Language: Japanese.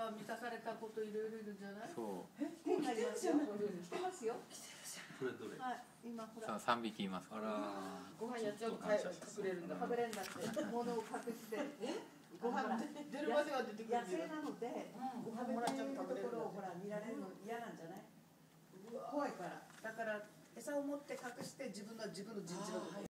は満たされたこといろいろいるんじゃない？ そう。 来てますよ。来てますよ。 どれどれ。 はい、今ほら。 3匹います。 あら。 ご飯やっちゃうと隠れるんだ。隠れんだって。物を隠して。ご飯出るまでは出てくる。野生なので、ご飯もらっちゃうところをほら見られるの嫌なんじゃない？怖いから。だから餌を持って隠して自分の陣地のところ。